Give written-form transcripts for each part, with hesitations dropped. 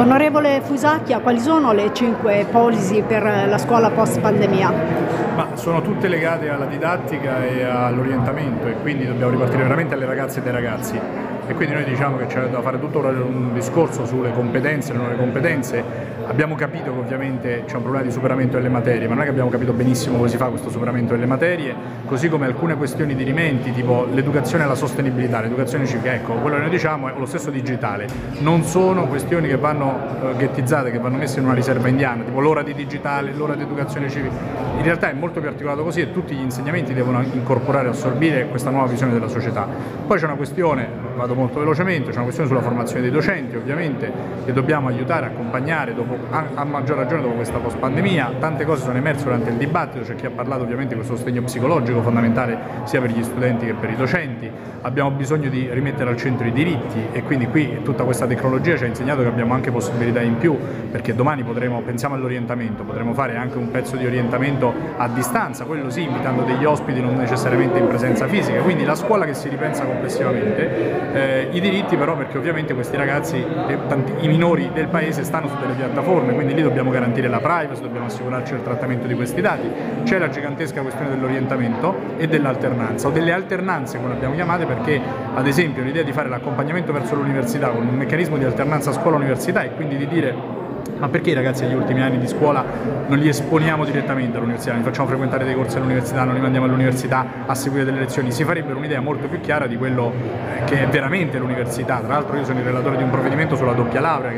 Onorevole Fusacchia, quali sono le 5 policy per la scuola post pandemia? Ma sono tutte legate alla didattica e all'orientamento, e quindi dobbiamo ripartire veramente alle ragazze e dai ragazzi, e quindi noi diciamo che c'è da fare tutto un discorso sulle competenze e le nuove competenze. Abbiamo capito che ovviamente c'è un problema di superamento delle materie, ma non è che abbiamo capito benissimo come si fa questo superamento delle materie, così come alcune questioni dirimenti tipo l'educazione alla sostenibilità, l'educazione civica. Ecco, quello che noi diciamo è lo stesso digitale, non sono questioni che vanno ghettizzate, che vanno messe in una riserva indiana, tipo l'ora di digitale, l'ora di educazione civica. In realtà è molto più articolato così, e tutti gli insegnamenti devono incorporare e assorbire questa nuova visione della società. Poi c'è una questione, vado molto velocemente, c'è una questione sulla formazione dei docenti, ovviamente, che dobbiamo aiutare, accompagnare a maggior ragione dopo questa post pandemia. Tante cose sono emerse durante il dibattito, c'è chi ha parlato ovviamente di questo sostegno psicologico fondamentale sia per gli studenti che per i docenti. Abbiamo bisogno di rimettere al centro i diritti, e quindi qui tutta questa tecnologia ci ha insegnato che abbiamo anche possibilità in più, perché domani pensiamo all'orientamento, potremo fare anche un pezzo di orientamento a distanza, quello sì, invitando degli ospiti, non necessariamente in presenza fisica, quindi la scuola che si ripensa complessivamente. I diritti però, perché ovviamente questi ragazzi, i minori del paese, stanno su delle piattaforme, quindi lì dobbiamo garantire la privacy, dobbiamo assicurarci del trattamento di questi dati. C'è la gigantesca questione dell'orientamento e dell'alternanza, o delle alternanze come le abbiamo chiamate, perché ad esempio l'idea di fare l'accompagnamento verso l'università con un meccanismo di alternanza scuola-università, e quindi di dire: ma perché i ragazzi agli ultimi anni di scuola non li esponiamo direttamente all'università, li facciamo frequentare dei corsi all'università, non li mandiamo all'università a seguire delle lezioni? Si farebbe un'idea molto più chiara di quello che è veramente l'università. Tra l'altro io sono il relatore di un provvedimento sulla doppia laurea che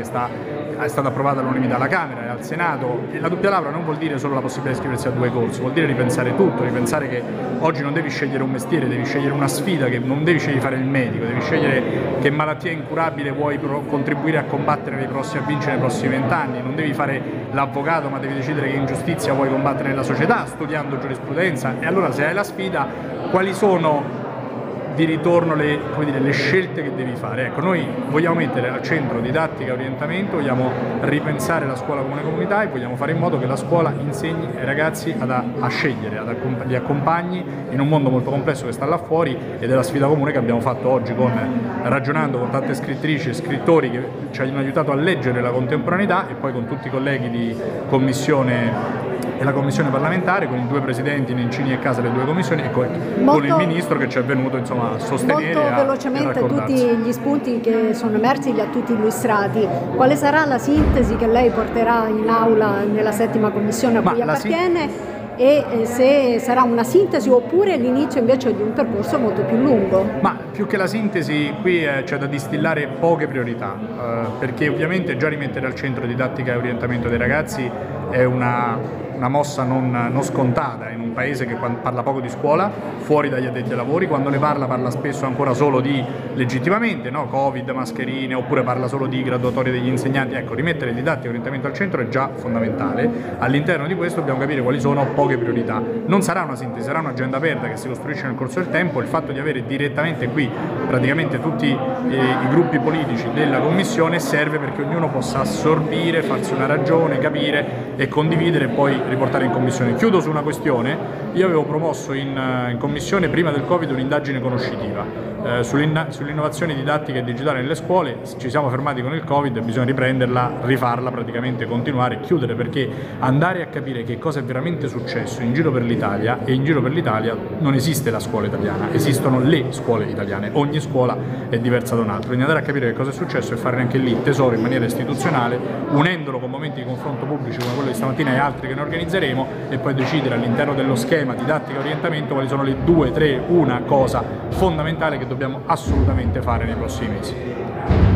è stata approvata all'unanimità alla Camera e al Senato, e la doppia laurea non vuol dire solo la possibilità di iscriversi a 2 corsi, vuol dire ripensare tutto, ripensare che oggi non devi scegliere un mestiere, devi scegliere una sfida, che non devi scegliere di fare il medico, devi scegliere che malattia incurabile vuoi contribuire a combattere a vincere nei prossimi 20 anni, non devi fare l'avvocato, ma devi decidere che ingiustizia vuoi combattere nella società studiando giurisprudenza. E allora, se hai la sfida, quali sono di ritorno le scelte che devi fare? Ecco, noi vogliamo mettere al centro didattica e orientamento, vogliamo ripensare la scuola come una comunità, e vogliamo fare in modo che la scuola insegni ai ragazzi a scegliere, li accompagni in un mondo molto complesso che sta là fuori, ed è la sfida comune che abbiamo fatto oggi ragionando con tante scrittrici e scrittori che ci hanno aiutato a leggere la contemporaneità, e poi con tutti i colleghi di commissione e la commissione parlamentare, con i 2 presidenti Nencini e Casa delle 2 commissioni, e con il ministro che ci è venuto a sostenere. Molto velocemente tutti gli spunti che sono emersi li ha tutti illustrati. Quale sarà la sintesi che lei porterà in aula nella 7ª commissione a cui appartiene? E se sarà una sintesi oppure l'inizio invece di un percorso molto più lungo? Ma più che la sintesi, qui c'è da distillare poche priorità, perché ovviamente già rimettere al centro didattica e orientamento dei ragazzi è una mossa non scontata in un paese che parla poco di scuola, fuori dagli addetti ai lavori. Quando ne parla spesso ancora solo di legittimamente, no? Covid, mascherine, oppure parla solo di graduatorie degli insegnanti. Ecco, rimettere didattica e orientamento al centro è già fondamentale. All'interno di questo dobbiamo capire quali sono poche priorità. Non sarà una sintesi, sarà un'agenda aperta che si costruisce nel corso del tempo. Il fatto di avere direttamente qui praticamente tutti i gruppi politici della Commissione serve perché ognuno possa assorbire, farsi una ragione, capire e condividere, e poi riportare in Commissione. Chiudo su una questione: io avevo promosso in Commissione prima del Covid un'indagine conoscitiva sull'innovazione didattica e digitale nelle scuole. Ci siamo fermati con il Covid, bisogna riprenderla, rifarla, praticamente continuare e chiudere, perché andare a capire che cosa è veramente successo in giro per l'Italia, e in giro per l'Italia non esiste la scuola italiana, esistono le scuole italiane, ogni scuola è diversa da un'altra. Quindi andare a capire che cosa è successo e fare anche lì tesoro in maniera istituzionale, unendolo con momenti di confronto pubblici come quello di stamattina e altri che ne organizzeremo, e poi decidere all'interno dello schema didattica e orientamento quali sono le 2, 3, una cosa fondamentale che dobbiamo assolutamente fare nei prossimi mesi.